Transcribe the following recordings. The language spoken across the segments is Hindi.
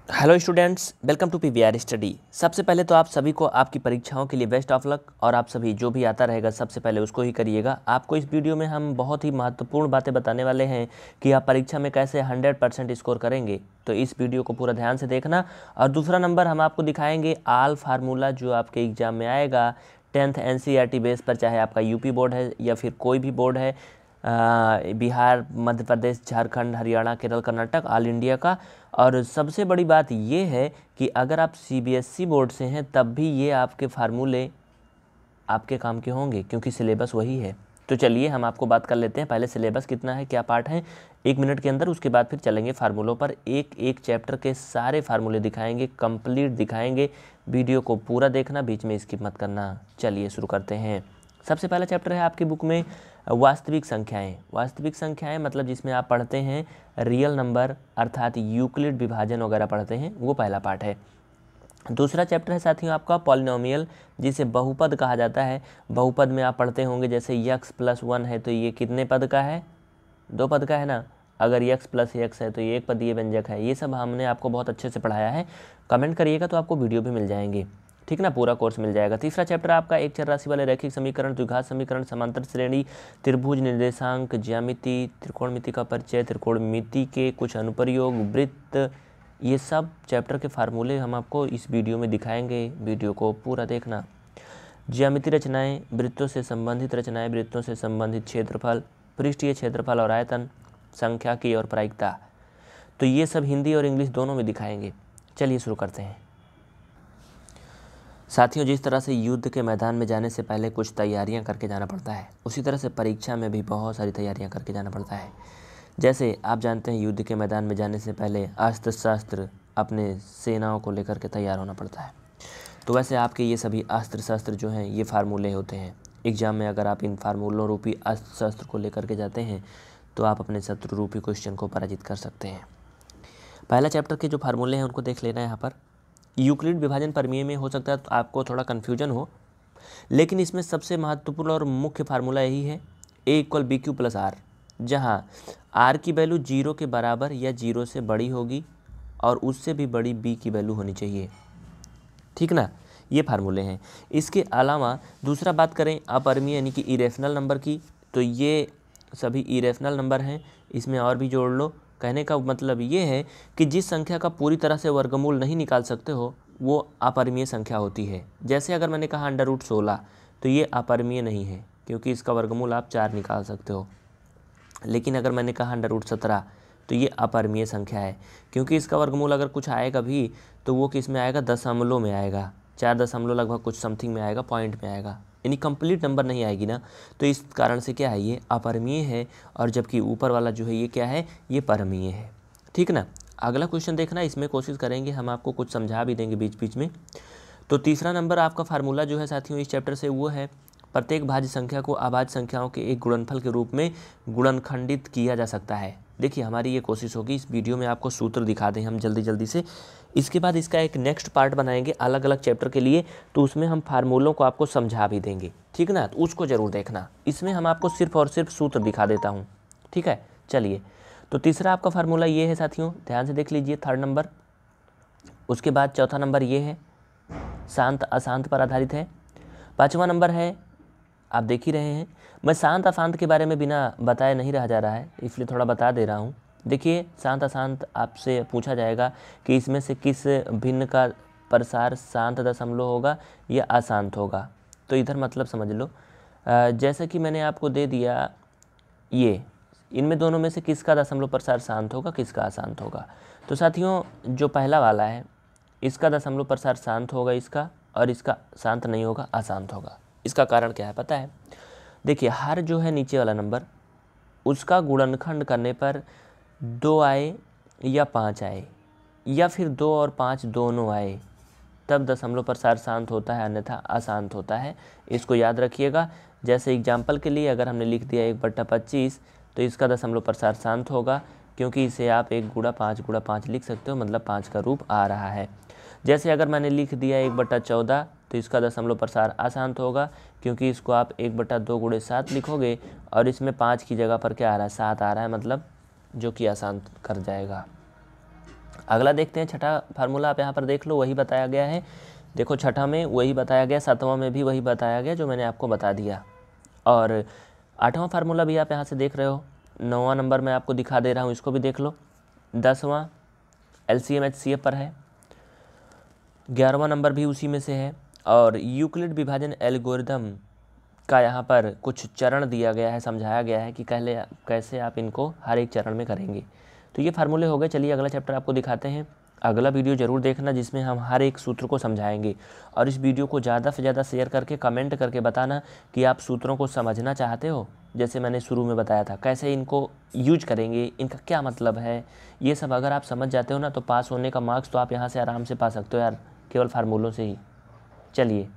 Hello students, welcome to PVR study. सबसे पहले तो आप सभी को आपकी परीक्षाओं के लिए बेस्ट ऑफ लक। और आप सभी जो भी आता रहेगा सबसे पहले उसको ही करिएगा। आपको इस वीडियो में हम बहुत ही महत्वपूर्ण बातें बताने वाले हैं कि आप परीक्षा में कैसे 100% स्कोर करेंगे। तो इस वीडियो को पूरा ध्यान से देखना। और दूसरा नंबर हम आपको दिखाएंगे आल फार्मूला जो आपके एग्जाम में आएगा 10th NCERT बेस पर, चाहे आपका यूपी बोर्ड है या फिर कोई भी बोर्ड है, बिहार, मध्य प्रदेश, झारखंड, हरियाणा, केरल, कर्नाटक, ऑल इंडिया का। और सबसे बड़ी बात ये है कि अगर आप CBSE बोर्ड से हैं तब भी ये आपके फार्मूले आपके काम के होंगे क्योंकि सिलेबस वही है। तो चलिए हम आपको बात कर लेते हैं। पहले सिलेबस कितना है, क्या पार्ट है, 1 मिनट के अंदर। उसके बाद फिर चलेंगे फार्मूलों पर। एक एक चैप्टर के सारे फार्मूले दिखाएंगे, कंप्लीट दिखाएंगे। वीडियो को पूरा देखना, बीच में स्किप मत करना। चलिए शुरू करते हैं। सबसे पहला चैप्टर है आपकी बुक में वास्तविक संख्याएं। वास्तविक संख्याएं मतलब जिसमें आप पढ़ते हैं रियल नंबर, अर्थात यूक्लिड विभाजन वगैरह पढ़ते हैं, वो पहला पार्ट है। दूसरा चैप्टर है साथियों आपका पॉलिनोमियल, जिसे बहुपद कहा जाता है। बहुपद में आप पढ़ते होंगे जैसे x + 1 है तो ये कितने पद का है, 2 पद का है ना। अगर x + x है तो ये 1 पदीय व्यंजक है। ये सब हमने आपको बहुत अच्छे से पढ़ाया है। कमेंट करिएगा तो आपको वीडियो भी मिल जाएंगे, ठीक ना, पूरा कोर्स मिल जाएगा। तीसरा चैप्टर आपका एक चर राशि वाले रैखिक समीकरण, द्विघात समीकरण, समांतर श्रेणी, त्रिभुज, निर्देशांक, ज्यामिति, त्रिकोणमिति का परिचय, त्रिकोणमिति के कुछ अनुप्रयोग, वृत्त, ये सब चैप्टर के फार्मूले हम आपको इस वीडियो में दिखाएंगे। वीडियो को पूरा देखना। ज्यामिति रचनाएं, वृत्तों से संबंधित रचनाएं, वृत्तों से संबंधित क्षेत्रफल, पृष्ठीय क्षेत्रफल और आयतन, सांख्यिकी और प्रायिकता, तो ये सब हिंदी और इंग्लिश दोनों में दिखाएंगे। चलिए शुरू करते हैं। साथियों, जिस तरह से युद्ध के मैदान में जाने से पहले कुछ तैयारियां करके जाना पड़ता है, उसी तरह से परीक्षा में भी बहुत सारी तैयारियां करके जाना पड़ता है। जैसे आप जानते हैं युद्ध के मैदान में जाने से पहले अस्त्र शस्त्र अपने सेनाओं को लेकर के तैयार होना पड़ता है। तो वैसे आपके ये सभी अस्त्र शस्त्र जो हैं ये फार्मूले होते हैं। एग्जाम में अगर आप इन फार्मूलों रूपी अस्त्र शस्त्र को लेकर के जाते हैं तो आप अपने शत्रु रूपी क्वेश्चन को पराजित कर सकते हैं। पहला चैप्टर के जो फार्मूले हैं उनको देख लेना है यहाँ पर। यूक्लिड विभाजन परिमेय में हो सकता है तो आपको थोड़ा कन्फ्यूजन हो, लेकिन इसमें सबसे महत्वपूर्ण और मुख्य फार्मूला यही है, A = BQ + R, जहाँ R की वैल्यू 0 के बराबर या 0 से बड़ी होगी और उससे भी बड़ी B की वैल्यू होनी चाहिए, ठीक ना। ये फार्मूले हैं। इसके अलावा दूसरा बात करें अपरिमेय यानी कि इरेशनल नंबर की, तो ये सभी इरेशनल नंबर हैं। इसमें और भी जोड़ लो। कहने का मतलब ये है कि जिस संख्या का पूरी तरह से वर्गमूल नहीं निकाल सकते हो वो अपरिमेय संख्या होती है। जैसे अगर मैंने कहा √16 तो ये अपरिमेय नहीं है क्योंकि इसका वर्गमूल आप 4 निकाल सकते हो। लेकिन अगर मैंने कहा √17 तो ये अपरिमेय संख्या है क्योंकि इसका वर्गमूल अगर कुछ आएगा भी तो वो किस में आएगा, दशमलव में आएगा, 4 दशमलव लगभग कुछ समथिंग में आएगा, पॉइंट में आएगा, यानी कंप्लीट नंबर नहीं आएगी ना। तो इस कारण से क्या है, ये अपरिमेय है। और जबकि ऊपर वाला जो है ये क्या है, ये परिमेय है, ठीक ना। अगला क्वेश्चन देखना, इसमें कोशिश करेंगे हम आपको कुछ समझा भी देंगे बीच बीच में। तो तीसरा नंबर आपका फार्मूला जो है साथियों इस चैप्टर से वो है, प्रत्येक भाज्य संख्या को अभाज्य संख्याओं के एक गुणनफल के रूप में गुणनखंडित किया जा सकता है। देखिए हमारी ये कोशिश होगी इस वीडियो में आपको सूत्र दिखा दें हम जल्दी जल्दी से। इसके बाद इसका एक नेक्स्ट पार्ट बनाएंगे अलग अलग चैप्टर के लिए, तो उसमें हम फार्मूलों को आपको समझा भी देंगे, ठीक ना। तो उसको ज़रूर देखना। इसमें हम आपको सिर्फ और सिर्फ सूत्र दिखा देता हूँ, ठीक है। चलिए, तो तीसरा आपका फार्मूला ये है साथियों, ध्यान से देख लीजिए, 3rd नंबर। उसके बाद चौथा नंबर ये है, शांत अशांत पर आधारित है। 5वां नंबर है, आप देख ही रहे हैं, मैं शांत अशांत के बारे में बिना बताए नहीं रह जा रहा है, इसलिए थोड़ा बता दे रहा हूँ। देखिए शांत अशांत आपसे पूछा जाएगा कि इसमें से किस भिन्न का प्रसार शांत दशमलव होगा या अशांत होगा। तो इधर मतलब समझ लो, जैसे कि मैंने आपको दे दिया ये, इनमें दोनों में से किसका दशमलव प्रसार शांत होगा, किसका अशांत होगा। तो साथियों जो पहला वाला है इसका दशमलव प्रसार शांत होगा इसका, और इसका शांत नहीं होगा, अशांत होगा। इसका कारण क्या है पता है, देखिए हर जो है नीचे वाला नंबर उसका गुणनखंड करने पर 2 आए या 5 आए या फिर 2 और 5 दोनों आए तब दशमलव प्रसार शांत होता है, अन्यथा अशांत होता है। इसको याद रखिएगा। जैसे एग्जाम्पल के लिए अगर हमने लिख दिया 1/25 तो इसका दशमलव प्रसार शांत होगा क्योंकि इसे आप 1 × 5 × 5 लिख सकते हो, मतलब 5 का रूप आ रहा है। जैसे अगर मैंने लिख दिया 1/14 तो इसका दशमलव प्रसार अशांत होगा क्योंकि इसको आप 1/2 × 7 लिखोगे और इसमें 5 की जगह पर क्या आ रहा है, 7 आ रहा है, मतलब जो कि अशांत कर जाएगा। अगला देखते हैं छठा फार्मूला, आप यहाँ पर देख लो, वही बताया गया है। देखो छठा में वही बताया गया, सातवां में भी वही बताया गया जो मैंने आपको बता दिया। और आठवां फार्मूला भी आप यहाँ से देख रहे हो, 9वां नंबर मैं आपको दिखा दे रहा हूँ, इसको भी देख लो। 10वां LCM HCF पर है, 11वां नंबर भी उसी में से है। और यूक्लिड विभाजन एल्गोरिदम का यहाँ पर कुछ चरण दिया गया है, समझाया गया है कि कैसे आप इनको हर एक चरण में करेंगे। तो ये फार्मूले हो गए। चलिए अगला चैप्टर आपको दिखाते हैं। अगला वीडियो ज़रूर देखना जिसमें हम हर एक सूत्र को समझाएंगे। और इस वीडियो को ज़्यादा से ज़्यादा शेयर करके कमेंट करके बताना कि आप सूत्रों को समझना चाहते हो, जैसे मैंने शुरू में बताया था कैसे इनको यूज करेंगे, इनका क्या मतलब है। ये सब अगर आप समझ जाते हो ना तो पास होने का मार्क्स तो आप यहाँ से आराम से पा सकते हो यार, केवल फार्मूलों से ही। चलिए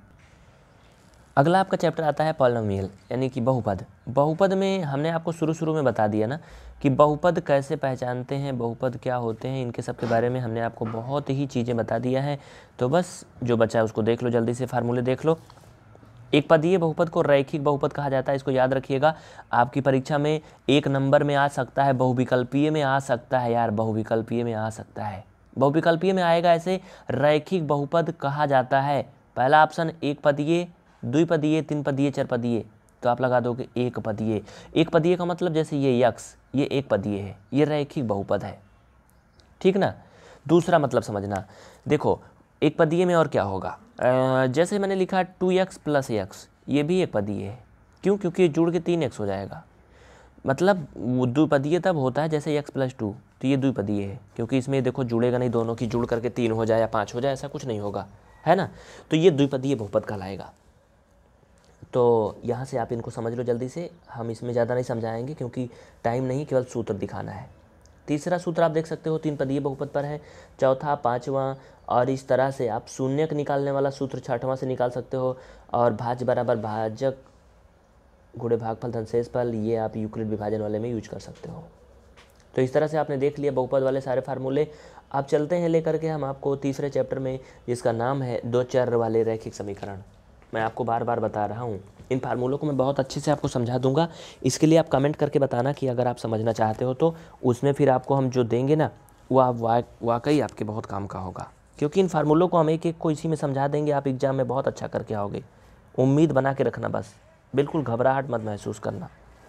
अगला आपका चैप्टर आता है पॉलिनोमियल यानी कि बहुपद। बहुपद में हमने आपको शुरू में बता दिया ना कि बहुपद कैसे पहचानते हैं, बहुपद क्या होते हैं, इनके सब के बारे में हमने आपको बहुत ही चीज़ें बता दिया है। तो बस जो बचा है उसको देख लो, जल्दी से फार्मूले देख लो। एक पदीय बहुपद को रैखिक बहुपद कहा जाता है, इसको याद रखिएगा। आपकी परीक्षा में 1 नंबर में आ सकता है, बहुविकल्पीय में आ सकता है यार, बहुविकल्पीय में आ सकता है। बहुविकल्पीय में आएगा ऐसे, रैखिक बहुपद कहा जाता है। पहला ऑप्शन एक पदीय, द्विपदीय, तीन पदीय, चार पदीय, तो आप लगा दोगे एक पदीय। एक पदीय का मतलब जैसे ये यक्स, ये एक पदीय है, ये रैखिक बहुपद है, ठीक ना। दूसरा मतलब समझना, देखो एक पदीय में और क्या होगा, जैसे मैंने लिखा 2x + x, ये भी एक पदीय है। क्यों? क्योंकि जुड़ के 3x हो जाएगा। मतलब द्विपदीय तब होता है जैसे x + 2, तो ये द्विपदीय है क्योंकि इसमें देखो जुड़ेगा नहीं, दोनों की जुड़ करके 3 हो जाए या 5 हो जाए, ऐसा कुछ नहीं होगा, है ना। तो ये द्विपदीय बहुपद कहलाएगा। तो यहाँ से आप इनको समझ लो जल्दी से, हम इसमें ज़्यादा नहीं समझाएंगे क्योंकि टाइम नहीं, केवल सूत्र दिखाना है। तीसरा सूत्र आप देख सकते हो 3 पदीय बहुपद पर है। चौथा, पाँचवां, और इस तरह से आप शून्यक निकालने वाला सूत्र छठवां से निकाल सकते हो। और भाज्य बराबर भाजक गुणे भागफल धन शेषफल, ये आप यूक्लिड विभाजन वाले में यूज कर सकते हो। तो इस तरह से आपने देख लिया बहुपद वाले सारे फार्मूले। आप चलते हैं लेकर के हम आपको तीसरे चैप्टर में, जिसका नाम है 2 चर वाले रैखिक समीकरण। मैं आपको बार बार बता रहा हूँ, इन फार्मूलों को मैं बहुत अच्छे से आपको समझा दूंगा। इसके लिए आप कमेंट करके बताना कि अगर आप समझना चाहते हो तो उसमें फिर आपको हम जो देंगे ना वो आप वाकई आपके बहुत काम का होगा, क्योंकि इन फार्मूलों को हम एक एक को इसी में समझा देंगे। आप एग्जाम में बहुत अच्छा करके आओगे, उम्मीद बना के रखना, बस बिल्कुल घबराहट मत महसूस करना।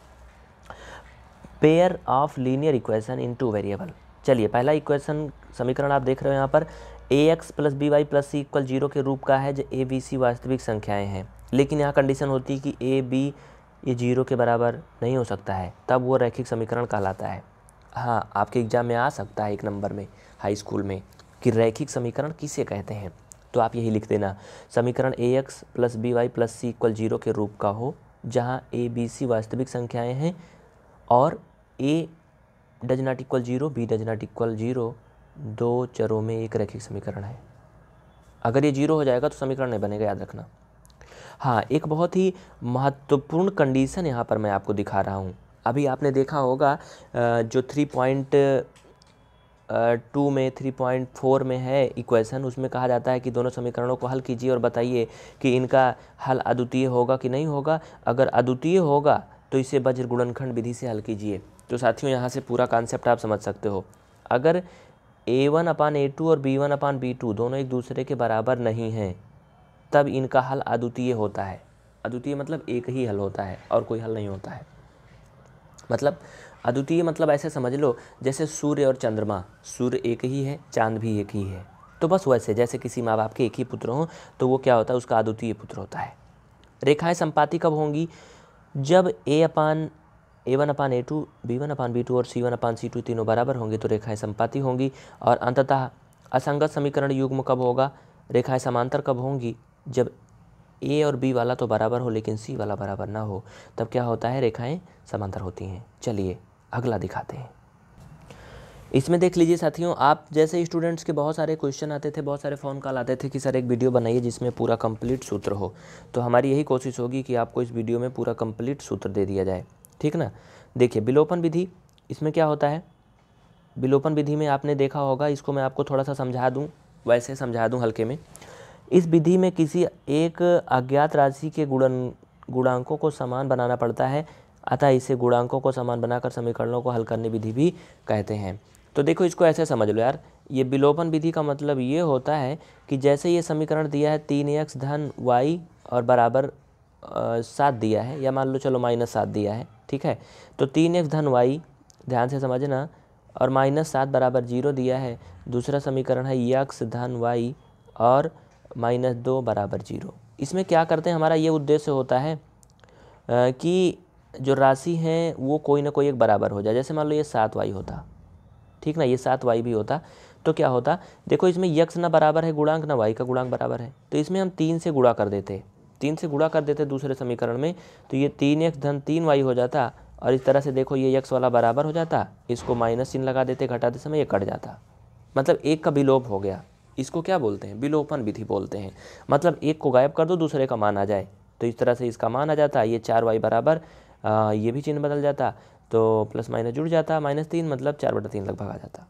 Pair of linear equation in 2 variable. चलिए पहला इक्वेशन समीकरण आप देख रहे हो यहाँ पर, ax + by + c = 0 के रूप का है, जो a b c वास्तविक संख्याएं हैं। लेकिन यहाँ कंडीशन होती है कि a b ये 0 के बराबर नहीं हो सकता है, तब वो रैखिक समीकरण कहलाता है। हाँ, आपके एग्जाम में आ सकता है 1 नंबर में हाई स्कूल में कि रैखिक समीकरण किसे कहते हैं, तो आप यही लिख देना, समीकरण ax + by + c = 0 के रूप का हो, जहाँ a b c वास्तविक संख्याएँ हैं और a ≠ 0, b ≠ 0, 2 चरों में एक रैखिक समीकरण है। अगर ये 0 हो जाएगा तो समीकरण नहीं बनेगा, याद रखना। हाँ, एक बहुत ही महत्वपूर्ण कंडीशन यहाँ पर मैं आपको दिखा रहा हूँ। अभी आपने देखा होगा जो 3.2 में 3.4 में है इक्वेशन, उसमें कहा जाता है कि दोनों समीकरणों को हल कीजिए और बताइए कि इनका हल अद्वितीय होगा कि नहीं होगा। अगर अद्वितीय होगा तो इसे वज्र गुणनखंड विधि से हल कीजिए। तो साथियों यहाँ से पूरा कॉन्सेप्ट आप समझ सकते हो। अगर a1/a2 और b1/b2 दोनों एक दूसरे के बराबर नहीं हैं, तब इनका हल अद्वितीय होता है। अद्वितीय मतलब एक ही हल होता है और कोई हल नहीं होता है। मतलब अद्वितीय मतलब ऐसे समझ लो जैसे सूर्य और चंद्रमा, सूर्य एक ही है, चांद भी एक ही है। तो बस वैसे जैसे किसी माँ बाप के एक ही पुत्र हों तो वो क्या होता है, उसका अद्वितीय पुत्र होता है। रेखाएं संपाती कब होंगी? जब a1/a2, b1/b2 और c1/c2 तीनों बराबर होंगे तो रेखाएं संपाती होंगी। और अंततः असंगत समीकरण युग्म कब होगा? रेखाएं समांतर कब होंगी? जब a और b वाला तो बराबर हो लेकिन c वाला बराबर ना हो, तब क्या होता है, रेखाएं समांतर होती हैं। चलिए अगला दिखाते हैं। इसमें देख लीजिए साथियों, आप जैसे स्टूडेंट्स के बहुत सारे क्वेश्चन आते थे, बहुत सारे फ़ोन कॉल आते थे कि सर एक वीडियो बनाइए जिसमें पूरा कंप्लीट सूत्र हो। तो हमारी यही कोशिश होगी कि आपको इस वीडियो में पूरा कंप्लीट सूत्र दे दिया जाए, ठीक ना। देखिए विलोपन विधि, इसमें क्या होता है, विलोपन विधि में आपने देखा होगा, इसको मैं आपको थोड़ा सा समझा दूँ, वैसे समझा दूँ हल्के में। इस विधि में किसी एक अज्ञात राशि के गुणांकों को समान बनाना पड़ता है, अतः इसे गुणांकों को समान बनाकर समीकरणों को हल करने विधि भी कहते हैं। तो देखो इसको ऐसे समझ लो यार, ये विलोपन विधि का मतलब ये होता है कि जैसे ये समीकरण दिया है 3x धन y और बराबर 7 दिया है, या मान लो चलो -7 दिया है, ठीक है। तो 3x धन y, ध्यान से समझना, और -7 बराबर 0 दिया है। दूसरा समीकरण है x धन y और -2 बराबर 0। इसमें क्या करते हैं, हमारा ये उद्देश्य होता है कि जो राशि है वो कोई ना कोई एक बराबर हो जाए। जैसे मान लो ये 7y होता, ठीक ना, ये 7y भी होता, तो क्या होता, देखो इसमें यक्स ना बराबर है गुणांक, ना y का गुणांक बराबर है, तो इसमें हम 3 से गुणा कर देते, 3 से गुणा कर देते दूसरे समीकरण में, तो ये 3x धन 3y हो जाता। और इस तरह से देखो ये x वाला बराबर हो जाता, इसको माइनस चिन्ह लगा देते, घटाते समय ये कट जाता, मतलब एक का विलोप हो गया। इसको क्या बोलते हैं, विलोपन विधि बोलते हैं। मतलब एक को गायब कर दो, दूसरे का मान आ जाए, तो इस तरह से इसका मान आ जाता। ये 4y बराबर, ये भी चिन्ह बदल जाता, तो प्लस माइनस जुड़ जाता, -3 मतलब 4/3 लगभग आ जाता।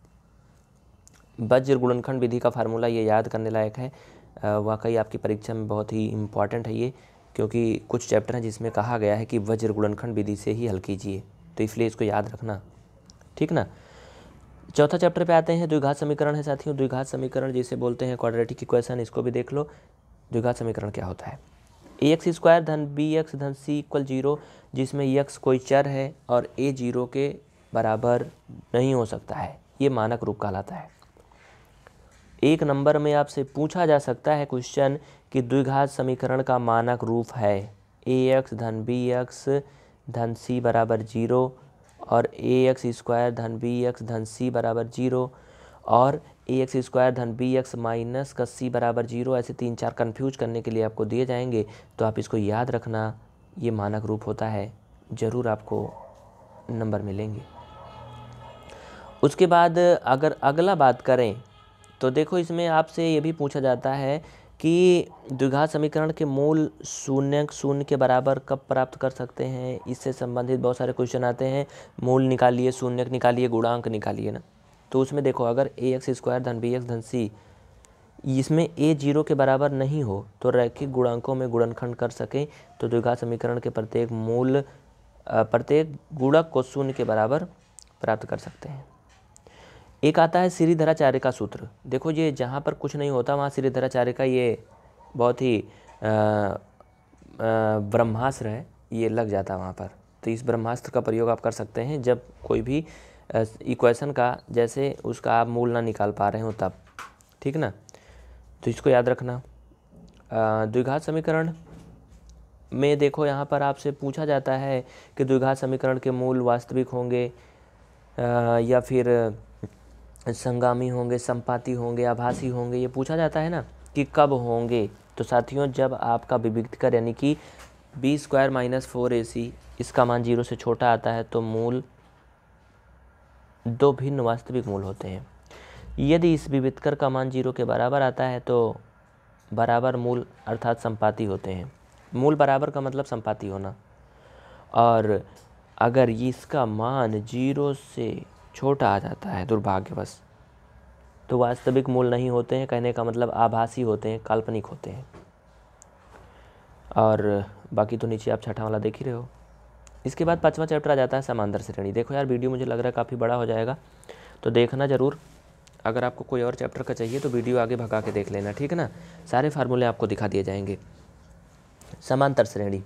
वज्र गुणनखंड विधि का फार्मूला ये याद करने लायक है, वाकई आपकी परीक्षा में बहुत ही इम्पॉर्टेंट है ये, क्योंकि कुछ चैप्टर हैं जिसमें कहा गया है कि वज्र गुणनखंड विधि से ही हल कीजिए, तो इसलिए इसको याद रखना, ठीक ना। चौथा चैप्टर पे आते हैं, द्विघात समीकरण है साथियों। द्विघात समीकरण जिसे बोलते हैं क्वाड्रेटिक इक्वेशन, इसको भी देख लो। द्विघात समीकरण क्या होता है, ax² धन bx धन c = 0, जिसमें x कोई चर है और a 0 के बराबर नहीं हो सकता है, ये मानक रूप कहलाता है। 1 नंबर में आपसे पूछा जा सकता है क्वेश्चन कि द्विघात समीकरण का मानक रूप है ax धन bx धन c बराबर 0 और ax² धन bx धन c बराबर 0 और ax² धन bx माइनस का c बराबर 0। ऐसे 3-4 कन्फ्यूज करने के लिए आपको दिए जाएंगे, तो आप इसको याद रखना, ये मानक रूप होता है, ज़रूर आपको नंबर मिलेंगे। उसके बाद अगर अगला बात करें तो देखो इसमें आपसे ये भी पूछा जाता है कि द्विघात समीकरण के मूल शून्य के बराबर कब प्राप्त कर सकते हैं। इससे संबंधित बहुत सारे क्वेश्चन आते हैं, मूल निकालिए, शून्य निकालिए, गुणांक निकालिए ना। तो उसमें देखो अगर ax² धन bx धन c, इसमें a 0 के बराबर नहीं हो तो रैखिक गुणांकों में गुणनखंड कर सकें, तो द्विघात समीकरण के प्रत्येक गुणक को 0 के बराबर प्राप्त कर सकते हैं। एक आता है श्रीधराचार्य का सूत्र। देखो ये जहाँ पर कुछ नहीं होता वहाँ श्रीधराचार्य का ये बहुत ही ब्रह्मास्त्र है, ये लग जाता है वहाँ पर। तो इस ब्रह्मास्त्र का प्रयोग आप कर सकते हैं जब कोई भी इक्वेशन का जैसे उसका आप मूल ना निकाल पा रहे हो तब, ठीक ना। तो इसको याद रखना। द्विघात समीकरण में देखो यहाँ पर आपसे पूछा जाता है कि द्विघात समीकरण के मूल वास्तविक होंगे या फिर संगामी होंगे, संपाती होंगे, आभासी होंगे, ये पूछा जाता है ना कि कब होंगे। तो साथियों जब आपका विविक्तकर यानी कि b² - 4ac इसका मान 0 से छोटा आता है तो मूल दो भिन्न वास्तविक मूल होते हैं। यदि इस विविक्तकर का मान 0 के बराबर आता है तो बराबर मूल अर्थात संपाती होते हैं। मूल बराबर का मतलब संपाती होना, और अगर इसका मान 0 से छोटा आ जाता है दुर्भाग्यवश तो वास्तविक मूल नहीं होते हैं, कहने का मतलब आभासी होते हैं, काल्पनिक होते हैं। और बाकी तो नीचे आप छठा वाला देख ही रहे हो। इसके बाद 5वां चैप्टर आ जाता है समांतर श्रेणी। देखो यार वीडियो मुझे लग रहा है काफ़ी बड़ा हो जाएगा, तो देखना ज़रूर। अगर आपको कोई और चैप्टर का चाहिए तो वीडियो आगे भगा के देख लेना, ठीक है ना। सारे फार्मूले आपको दिखा दिए जाएंगे। समांतर श्रेणी,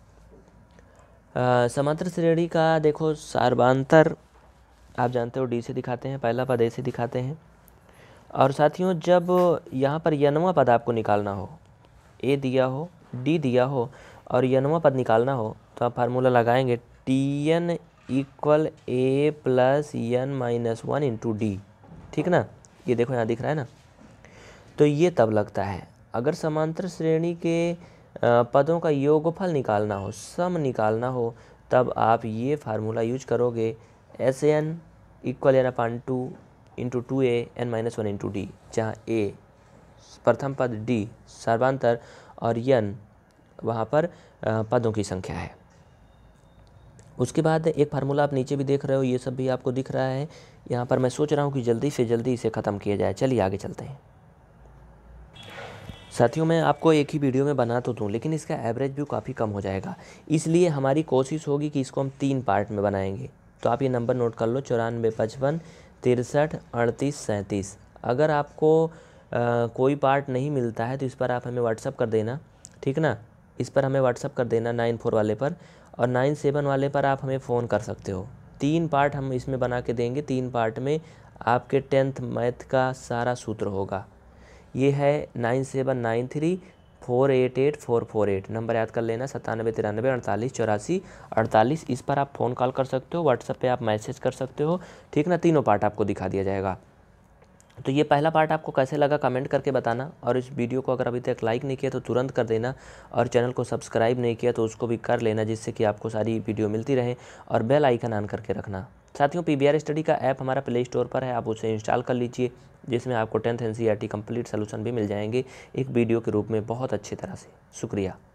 समांतर श्रेणी का देखो सार्वंतर आप जानते हो डी से दिखाते हैं, पहला पद ए से दिखाते हैं। और साथियों जब यहाँ पर यनवा पद आपको निकालना हो, ए दिया हो, डी दिया हो और यनवा पद निकालना हो तो आप फार्मूला लगाएंगे Tn = a + n - 1 × d, ठीक ना। ये देखो यहाँ दिख रहा है ना। तो ये तब लगता है अगर समांतर श्रेणी के पदों का योगफल निकालना हो, सम निकालना हो, तब आप ये फार्मूला यूज करोगे Sn = n/2 × 2a n - 1 × d, जहाँ a प्रथम पद, d सर्वांतर और n वहाँ पर पदों की संख्या है। उसके बाद एक फार्मूला आप नीचे भी देख रहे हो, ये सब भी आपको दिख रहा है। यहाँ पर मैं सोच रहा हूँ कि जल्दी से जल्दी इसे ख़त्म किया जाए। चलिए आगे चलते हैं साथियों। मैं आपको एक ही वीडियो में बना तो दूँ लेकिन इसका एवरेज भी काफ़ी कम हो जाएगा, इसलिए हमारी कोशिश होगी कि इसको हम 3 पार्ट में बनाएंगे। तो आप ये नंबर नोट कर लो 94, 55, 63, 38, 37। अगर आपको कोई पार्ट नहीं मिलता है तो इस पर आप हमें व्हाट्सअप कर देना, ठीक ना। इस पर हमें व्हाट्सअप कर देना 94 वाले पर, और 97 वाले पर आप हमें फ़ोन कर सकते हो। 3 पार्ट हम इसमें बना के देंगे। 3 पार्ट में आपके 10th मैथ का सारा सूत्र होगा। ये है 9793488448। नंबर याद कर लेना, 9793484848। इस पर आप फ़ोन कॉल कर सकते हो, व्हाट्सएप पे आप मैसेज कर सकते हो, ठीक ना। तीनों पार्ट आपको दिखा दिया जाएगा। तो ये पहला पार्ट आपको कैसे लगा कमेंट करके बताना, और इस वीडियो को अगर अभी तक लाइक नहीं किया तो तुरंत कर देना, और चैनल को सब्सक्राइब नहीं किया तो उसको भी कर लेना, जिससे कि आपको सारी वीडियो मिलती रहे, और बेल आइकन ऑन करके रखना। साथियों, PBR स्टडी का ऐप हमारा प्ले स्टोर पर है, आप उसे इंस्टॉल कर लीजिए, जिसमें आपको 10th NCERT कंप्लीट सोल्यूशन भी मिल जाएंगे एक वीडियो के रूप में बहुत अच्छी तरह से। शुक्रिया।